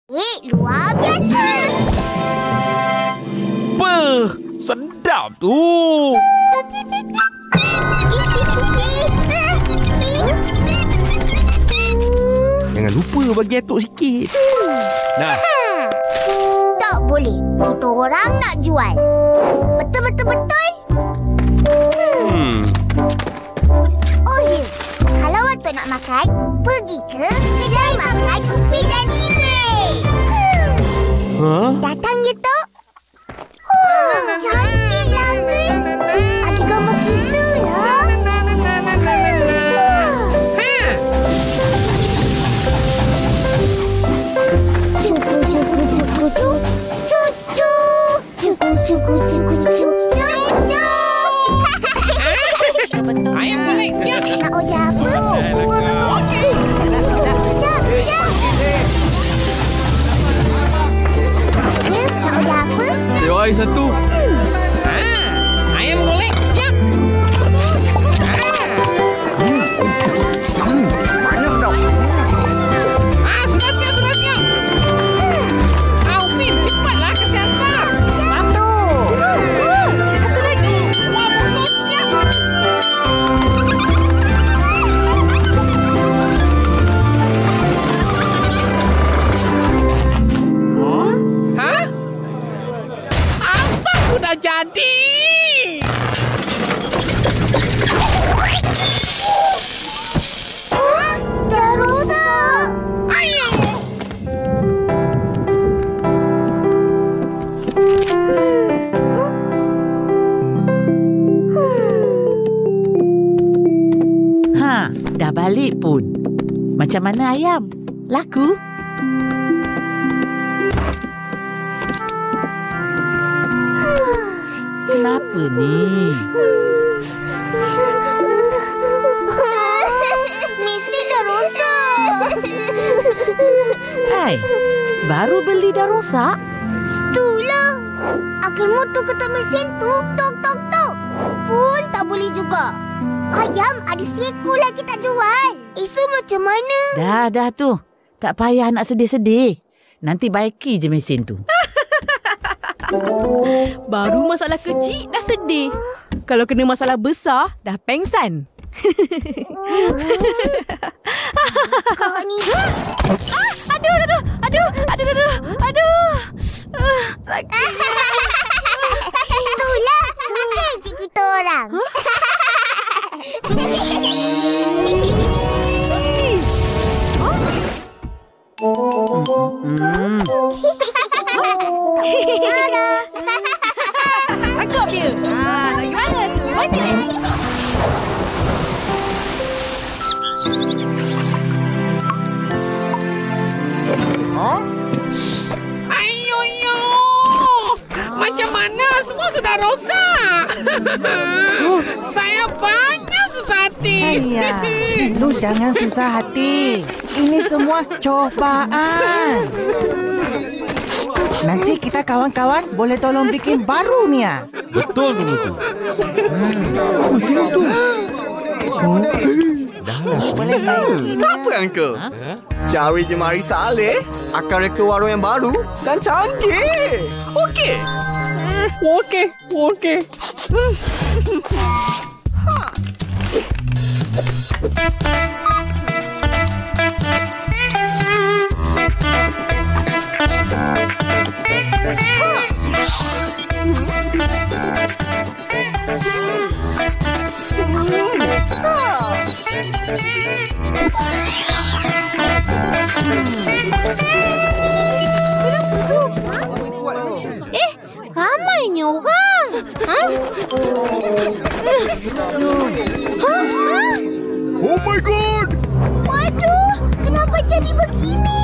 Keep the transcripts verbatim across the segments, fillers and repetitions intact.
Eh, luar biasa. Beuh, sedap tu. Jangan lupa bagi atuk sikit. Nah. Tak boleh. Kita orang nak jual. Betul-betul-betul? Hmm. Oh ya. Kalau atuk nak makan, pergi ke kedai makan Upin dan Ine. Huh? Datang je, Tok. Oh, cantik lah, kan? Ada gambar kita lah. Cuku, cuku, cuku, cuku. Cucu. Cuku, cuku, cuku, cuku. Cucu. Ayam boleh siap. Nak order apa? Okey. Sini tu. Sekejap, sekejap. Ya, nak order apa? Teh ais satu. Ah, ayam golek siap. Panas tau. Ah, sudah siap, sudah siap. Ah, Upin, cepatlah kasih hantar. Satu. Satu lagi. Wah, bungkus siap. Hah? Apa sudah jadi? Dah rosak. Ayo. Ha, dah balik pun. Macam mana ayam? Laku? Kenapa ni? Mesin dah rosak. Hai, baru beli dah rosak? Itulah. Akhir motor ketuk mesin tu, tok tok tok. Pun tak boleh juga. Ayam ada seekor lagi tak jual. Isu macam mana? Dah, dah tu. Tak payah nak sedih-sedih. Nanti baiki je mesin tu. Baru masalah kecil dah sedih. Kalau kena masalah besar, dah pengsan. Kau ni. Ah, aduh, aduh, aduh, aduh, aduh, aduh. Uh, sakit. Itulah suka cik kita orang. Hmm. Tangkap dia. Ah, lagi mana tu? Mai sini. Ayo, yo. Macam mana? Semua sudah rosak. Saya banyak susah hati. Ayah, lu jangan susah hati. Ini semua cobaan. Nanti kita kawan-kawan boleh tolong bikin baru ni ya. Betul dulu tu. Hmm. Betul tu. Dah. Boleh bikin. Apa Uncle? Ha? Cari jemari Saleh akan reka warung yang baru dan canggih. Okey. Okey, okey. Eh, ramainya orang. Ha? Ha? Oh my god. Waduh, kenapa jadi begini?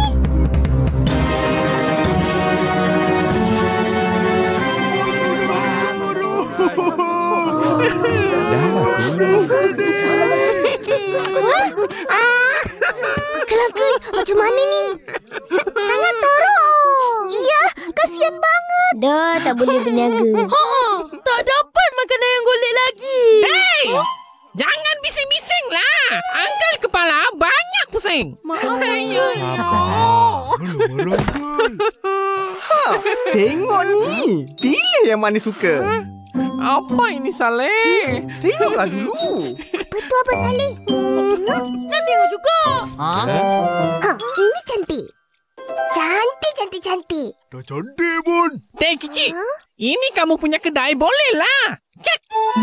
Kelakar, macam mana ni? Sangat teruk. Iya, kasihan banget. Dah, tak boleh berniaga. Ha, tak dapat makanan yang golek lagi. Hey! Jangan bising-bising lah. Uncle kepala banyak pusing. Maaf. Ayo. Sabar. Ha, tengok ni. Pilih yang mana suka. Apa ini, Saleh? Tengoklah dulu. Apa tu Abang Saleh? Nak tengok? Nak tengok juga. Ha? Ha, ini cantik. Cantik, cantik, cantik. Dah cantik pun. Teh kecil. Ini kamu punya kedai, bolehlah. Cek.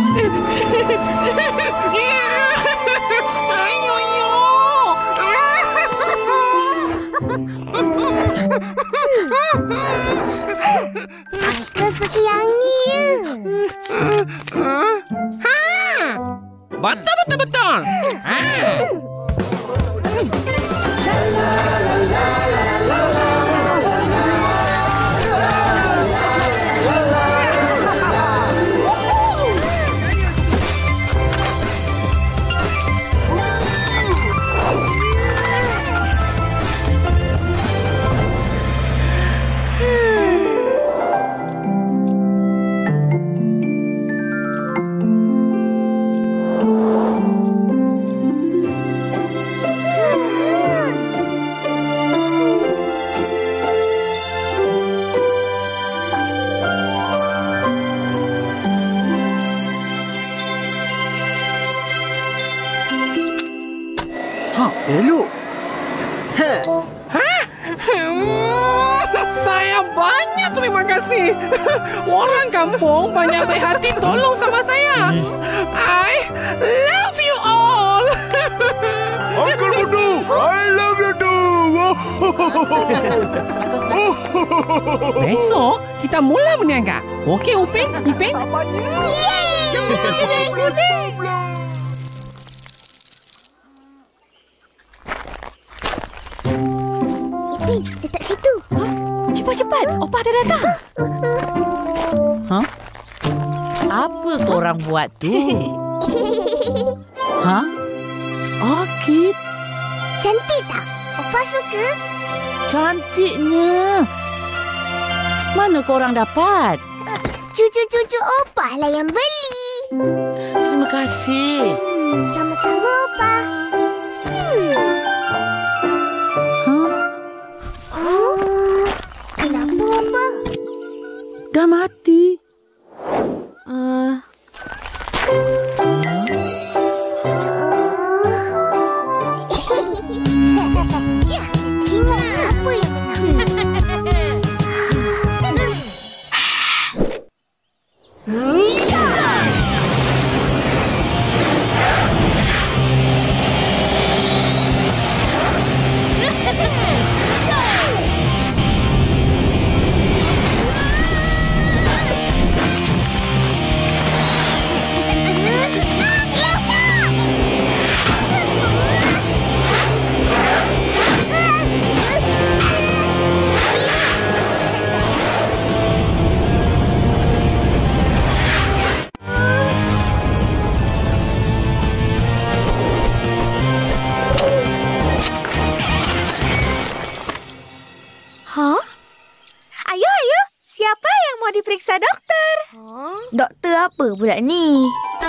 Ayo, ayo. Aku suka yang ni je. Ha. Betul, betul, betul. Ha. Elok. Ha. Hmm, saya banyak terima kasih. Orang kampung banyak baik hati tolong sama saya. I love you all. Uncle Budu, I love you too. Besok kita mula berniaga. Okey, Upin? Upin? Ipin, letak situ. Cepat-cepat. Opah dah datang. Ha? Apa korang buat tu? Ha? Orkid? Cantik tak? Opa suka? Cantiknya. Mana korang dapat? Cucu-cucu Opa lah yang beli. Terima kasih. Sama-sama Opa. Hmm. Ha? Oh, kenapa Opa? Dah mati. Uh, Ya, tengok siapa yang menang. Hah? Ayo, ayo. Siapa yang mau diperiksa dokter? Huh? Dokter apa pula ni?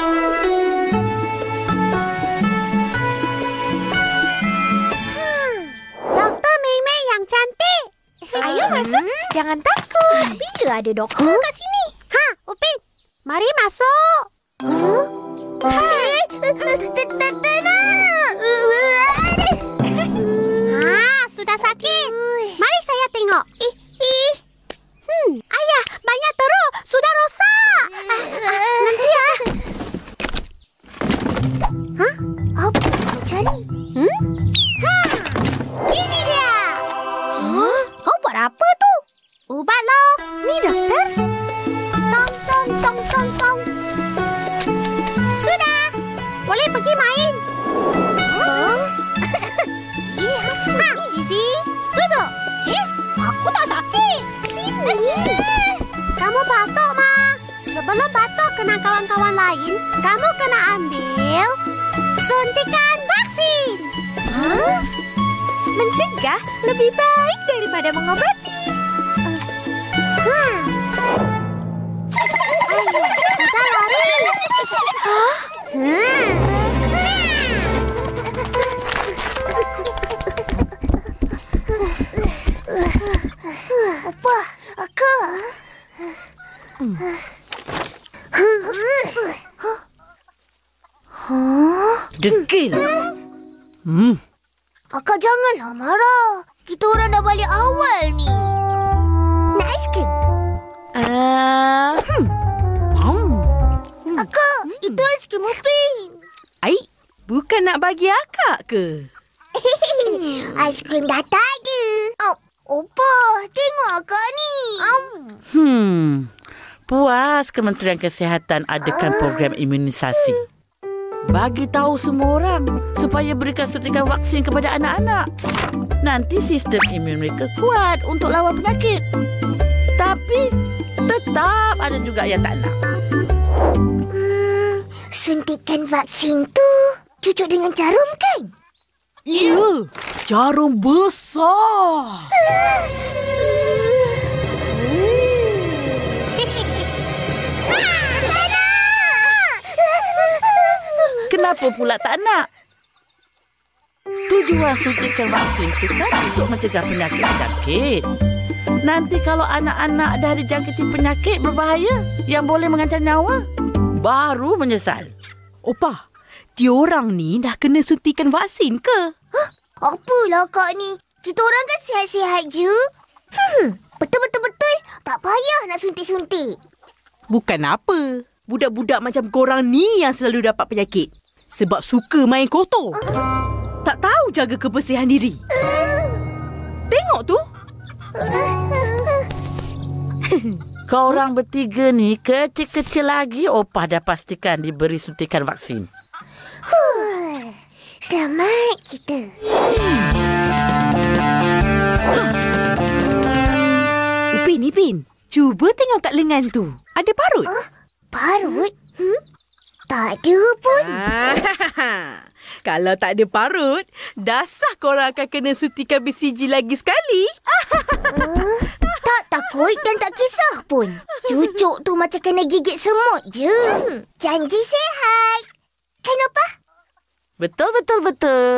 Doktor Mei-Mei yang cantik. Ayo masuk. Jangan takut. Bila ada dokter huh? kat sini? Ha, Upin. Mari masuk. Huh? Eh, tenang. Ha, sudah sakit. Mari saya tengok. Ih, ih. Hmm, ayah, banyak teruk. Sudah rosak. Ah, ah, nanti ya. Hah? Apa kau cari? Hmm? Ha, ini dia. Huh? Kau buat apa tu? Ubat loh. Ni dokter. Tong, tong, tong, tong, tong. Sudah. Boleh pergi main. Huh? Ha, Izzy. Duduk. Eh, aku tak sakit. Sini. Kamu batuk, Ma. Sebelum batuk kena kawan-kawan lain, kamu kena ambil suntikan vaksin. Huh? Mencegah lebih baik daripada mengobati. Ha. Ayo, sudah lari. Hah? Hmm. Degil. Hmm. Akak janganlah marah. Kita orang dah balik awal ni. Nak aiskrim? Uh, hmm. Hmm. Akak, itu aiskrim Upin. Ai, bukan nak bagi akak ke? Aiskrim dah tak ada. Oh, Opa, tengok akak ni. Hmm. Puas Kementerian Kesihatan adakan program imunisasi. Bagi tahu semua orang supaya berikan suntikan vaksin kepada anak-anak. Nanti sistem imun mereka kuat untuk lawan penyakit. Tapi tetap ada juga yang tak nak. Hmm, suntikan vaksin tu cucuk dengan jarum kan? Ya, jarum besar. Kenapa pula tak nak? Tujuan suntikan vaksin itu kan untuk mencegah penyakit-penyakit. Nanti kalau anak-anak dah dijangkiti penyakit berbahaya yang boleh mengancam nyawa, baru menyesal. Opa, diorang ni dah kena suntikan vaksin ke? Hah? Apalah kak ni? Kita orang kan sihat-sihat je. Hmm, betul-betul-betul tak payah nak suntik-suntik. Bukan apa. Budak-budak macam korang ni yang selalu dapat penyakit. Sebab suka main kotor. Tak tahu jaga kebersihan diri. Tengok tu. Kau orang bertiga ni kecil-kecil lagi Opah dah pastikan diberi suntikan vaksin. Huh, selamat kita. Upin, Ipin. Cuba tengok kat lengan tu. Ada parut? Uh, parut? Hmm? Tak ada pun. Ah, kalau tak ada parut, dah sah korang akan kena suntikan B C G lagi sekali. uh, tak takut dan tak kisah pun. Cucuk tu macam kena gigit semut je. Janji sihat. Kan apa? Betul, betul, betul.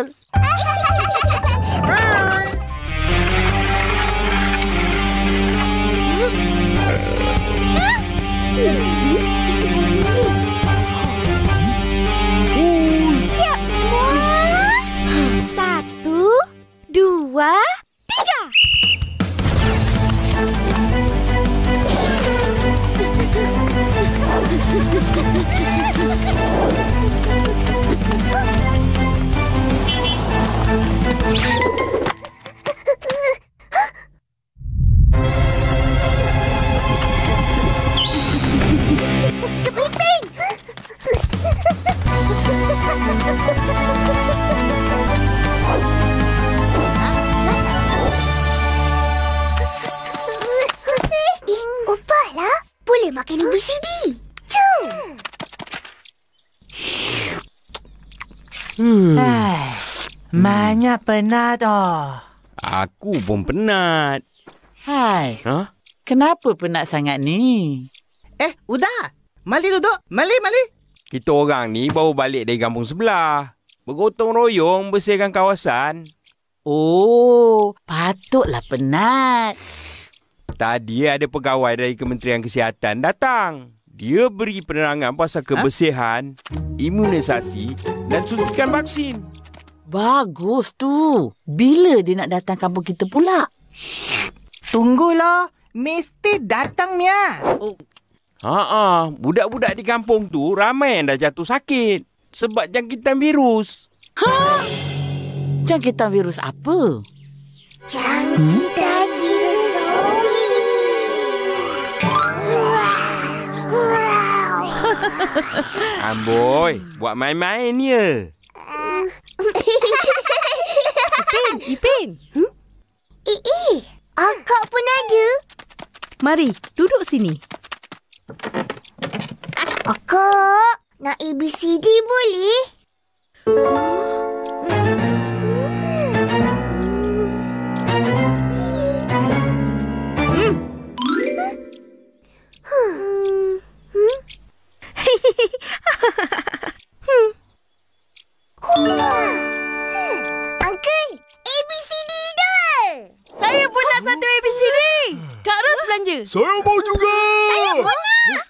Siap semua. Satu, dua, tiga. Opahlah, boleh makan A B C D. Jom. Hmm. Hai, banyak penat oh. Aku pun penat. Hai, Ha? kenapa penat sangat ni? Eh, Uda. Mali duduk. Mali, Mali. Kita orang ni baru balik dari kampung sebelah. Bergotong royong bersihkan kawasan. Oh, patutlah penat. Tadi ada pegawai dari Kementerian Kesihatan datang. Dia beri penerangan pasal kebersihan, imunisasi dan suntikan vaksin. Bagus tu. Bila dia nak datang kampung kita pula? Tunggulah. Mesti datang, Mia. Oh, Ha-ha, budak-budak di kampung tu ramai yang dah jatuh sakit sebab jangkitan virus. Ha? Jangkitan virus apa? Jangkitan virus zombie. Amboi, buat main-main ya. Ipin, Ipin. Hmm? Eh, eh, akak pun ada. Mari, duduk sini. Akak, nak A B C D boleh? Uncle, A B C D dah. Saya pun nak satu A B C D. Kak Ros belanja. Saya mau juga. Saya pun nak.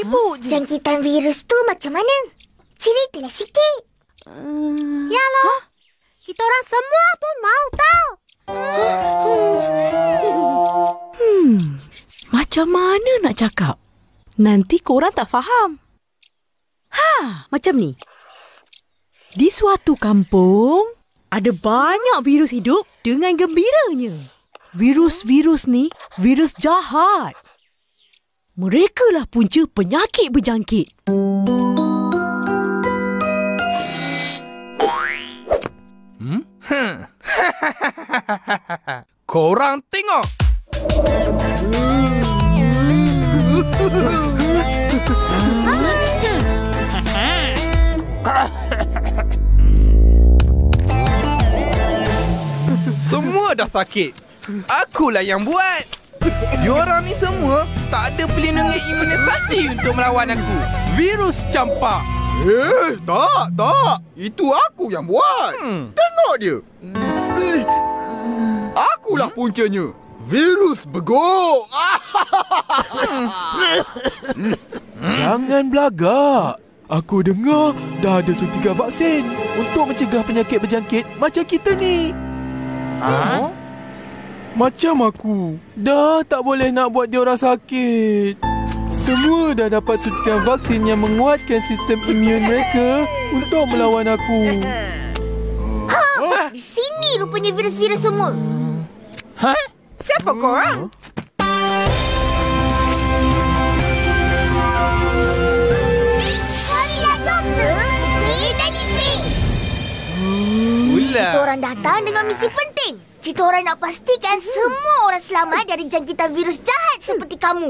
sibuk je. Jangkitan virus tu macam mana? Ceritalah sikit. Hmm. Ya loh. Kita orang semua pun mau tahu. Hmm. Macam mana nak cakap? Nanti korang tak faham. Ha, macam ni. Di suatu kampung, ada banyak virus hidup dengan gembiranya. Virus-virus ni, virus jahat. Merekalah punca penyakit berjangkit. Hmm? Korang tengok. Semua dah sakit. Akulah yang buat. Diorang ni semua tak ada pelindungan imunisasi untuk melawan aku. Virus campak. Eh, tak, tak. Itu aku yang buat. Hmm. Tengok dia. Eh, akulah puncanya. Virus begok. Jangan belagak. Aku dengar dah ada suntikan vaksin untuk mencegah penyakit berjangkit macam kita ni. Ha? Macam aku. Dah tak boleh nak buat dia orang sakit. Semua dah dapat suntikan vaksin yang menguatkan sistem imun mereka untuk melawan aku. Ha, di sini rupanya virus-virus semua. Ha? Siapa korang? Harilah doktor. Ni tadi ni. Ulah. Kita orang datang dengan misi penting. Kita orang nak pastikan semua orang selamat dari jangkitan virus jahat seperti kamu.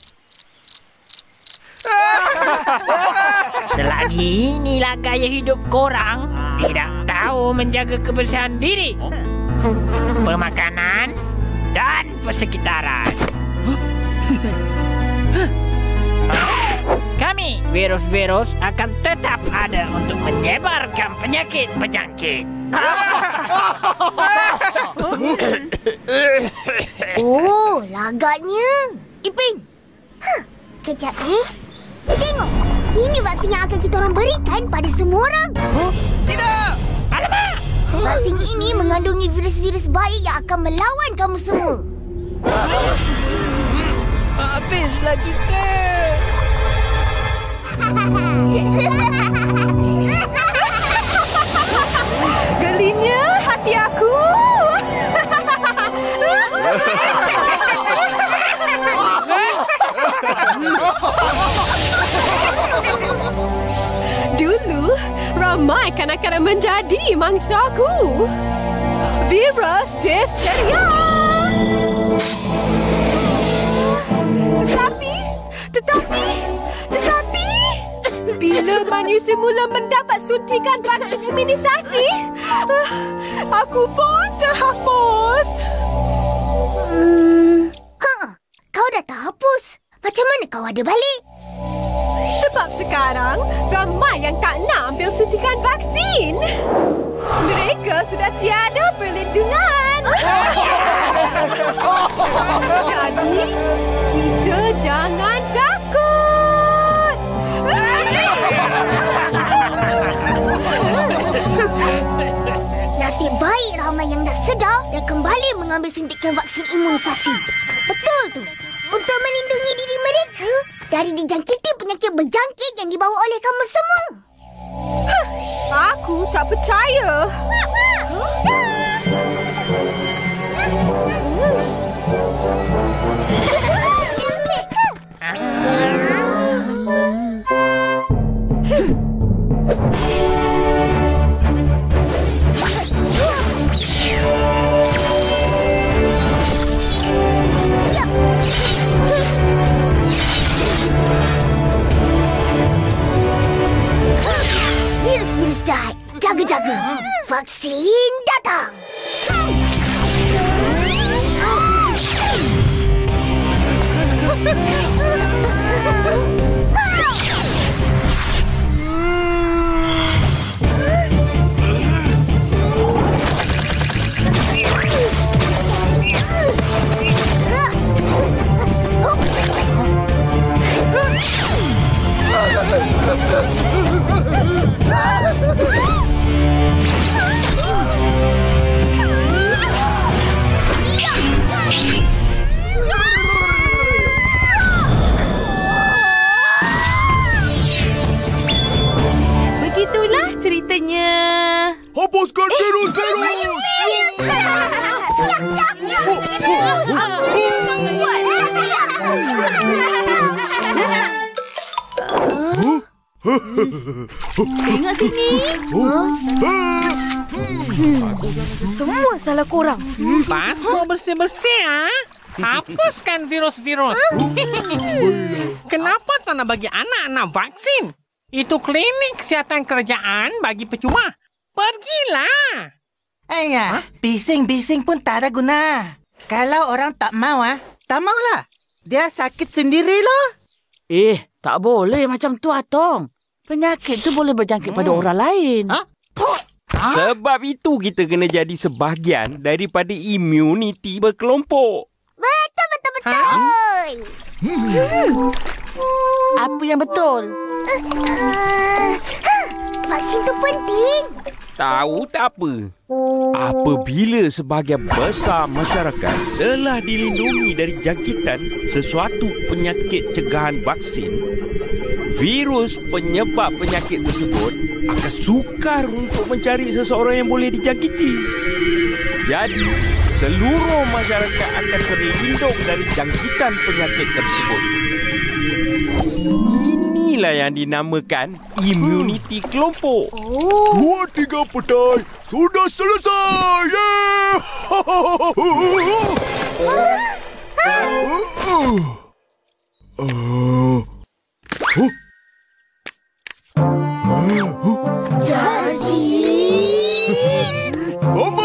Selagi inilah gaya hidup korang, tidak tahu menjaga kebersihan diri, pemakanan dan persekitaran. Kami, virus-virus, akan tetap ada untuk menyebarkan penyakit berjangkit. Oh, lagaknya. Ipin. Huh, kejap eh. Tengok. Ini vaksin yang akan kita orang berikan pada semua orang. Huh? Tidak. Alamak. Vaksin ini mengandungi virus-virus baik yang akan melawan kamu semua. Habislah kita. Gelinya hati aku. Dulu, ramai kanak-kanak menjadi mangsaku. Virus difteria. Tetapi, tetapi, tetapi, bila manusia mula mendapat suntikan vaksin imunisasi, aku pun terhapus. Hmm. Ha, kau dah terhapus. Macam mana kau ada balik? Sebab sekarang ramai yang tak nak ambil suntikan vaksin. Mereka sudah tiada perlindungan. Jadi, kita jangan takut. Nasib baik ramai yang dah sedar dan kembali mengambil suntikan vaksin imunisasi. Betul tu. Untuk melindungi diri mereka dari dijangkiti penyakit berjangkit yang dibawa oleh kamu semua. Aku tak percaya. Virus-virus jahat, jaga-jaga. Vaksin datang. Tengok sini. Semua salah korang. Patut bersih-bersih, ha? Hapuskan virus-virus. Kenapa tak nak bagi anak-anak vaksin? Itu klinik kesihatan kerajaan bagi percuma. Pergilah. Ayah, bising-bising pun tak ada guna. Kalau orang tak mau, ah, tak maulah. Dia sakit sendiri loh. Eh, tak boleh macam tu, Atong. Penyakit tu boleh berjangkit hmm. pada orang lain. Ha? Sebab itu kita kena jadi sebahagian daripada imuniti berkelompok. Betul, betul, betul. Ha? Hmm. Apa yang betul? Uh, uh, vaksin tu penting. Tahu tak apa? Apabila sebahagian besar masyarakat telah dilindungi dari jangkitan sesuatu penyakit cegahan vaksin, virus penyebab penyakit tersebut akan sukar untuk mencari seseorang yang boleh dijangkiti. Jadi, seluruh masyarakat akan terlindung dari jangkitan penyakit tersebut. Inilah yang dinamakan imuniti kelompok. Oh. Dua tiga petai sudah selesai. Yeah! Jadi, Mama.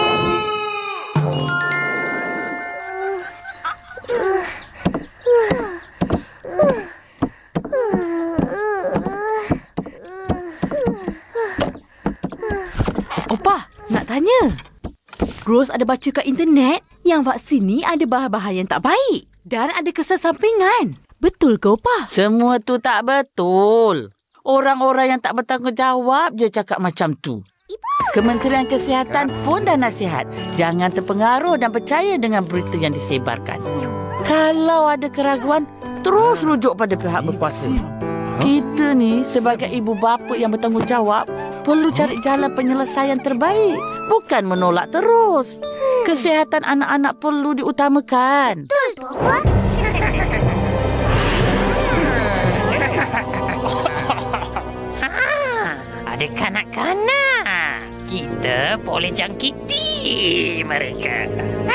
Opa, nak tanya. Rose ada baca kat internet yang vaksin ni ada bahan-bahan yang tak baik dan ada kesan sampingan. Betul ke, Opa? Semua tu tak betul. Orang-orang yang tak bertanggungjawab je cakap macam tu. Kementerian Kesihatan pun dah nasihat. Jangan terpengaruh dan percaya dengan berita yang disebarkan. Kalau ada keraguan, terus rujuk pada pihak berkuasa. Kita ni sebagai ibu bapa yang bertanggungjawab perlu cari jalan penyelesaian terbaik. Bukan menolak terus. Kesihatan anak-anak perlu diutamakan. betul tu apa? Ada kanak-kanak. Kita boleh jangkiti mereka.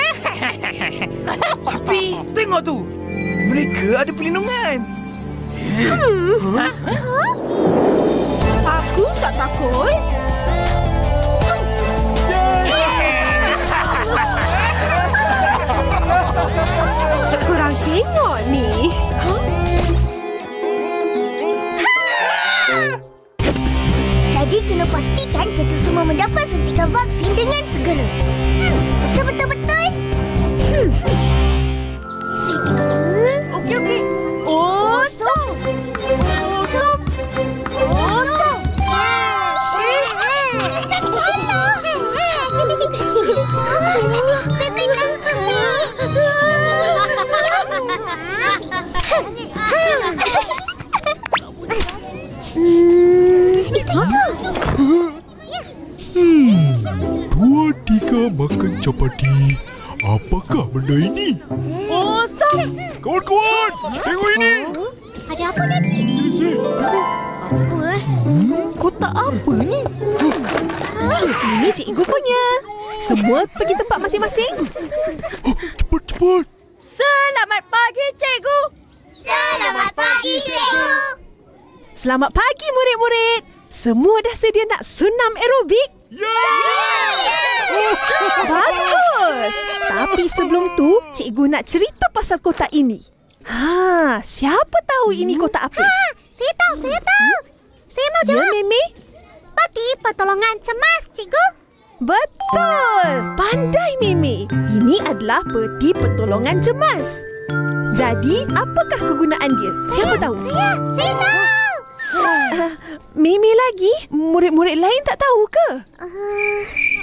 Tapi tengok tu. Mereka ada perlindungan. Hmm. Ha? Aku tak takut. Korang tengok ni. Jadi kena pastikan kita semua mendapat suntikan vaksin dengan segera. Hmm, betul, betul, betul. Hmm. Sila. Okey, okey. Osok. Osok. Osok. Bebek Hmm, itu itu. Hmm, dua tiga makan capati. Apakah benda ini? Kosong. Kawan-kawan, tengok ini. Ada apa lagi? Apa? Kotak apa ni? Ini cikgu punya. Semua pergi tempat masing-masing. Oh, cepat, cepat. Selamat pagi, cikgu. Selamat pagi, cikgu. Selamat pagi, murid-murid. Semua dah sedia nak senam aerobik? Bagus. Tapi sebelum tu, cikgu nak cerita pasal kotak ini. Ha, siapa tahu ini kotak apa? Ha, saya tahu, saya tahu. Saya mau jawab. Ya, Mimi? Peti pertolongan cemas, cikgu. Betul. Pandai, Mimi. Ini adalah peti pertolongan cemas. Jadi, apakah kegunaan dia? Siapa tahu? Saya, saya tahu. Uh, Mimi lagi? Murid-murid lain tak tahu ke? Uh,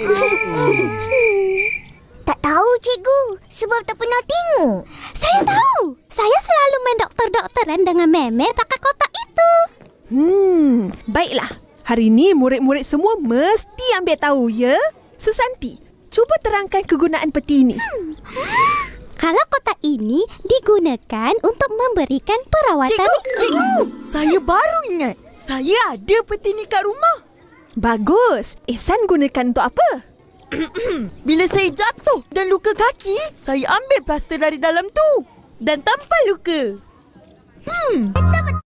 tak tahu, cikgu. Sebab tak pernah tengok. Saya tahu. Saya selalu main doktor-doktoran dengan Meme pakai kotak itu. Hmm, baiklah. Hari ini murid-murid semua mesti ambil tahu, ya? Susanti, cuba terangkan kegunaan peti ini. Hmm. Kalau kotak ini digunakan untuk memberikan perawatan... Cikgu, cikgu, saya baru ingat. Saya ada peti ni kat rumah. Bagus. Ihsan gunakan untuk apa? Bila saya jatuh dan luka kaki, saya ambil plaster dari dalam tu dan tampal luka. Hmm.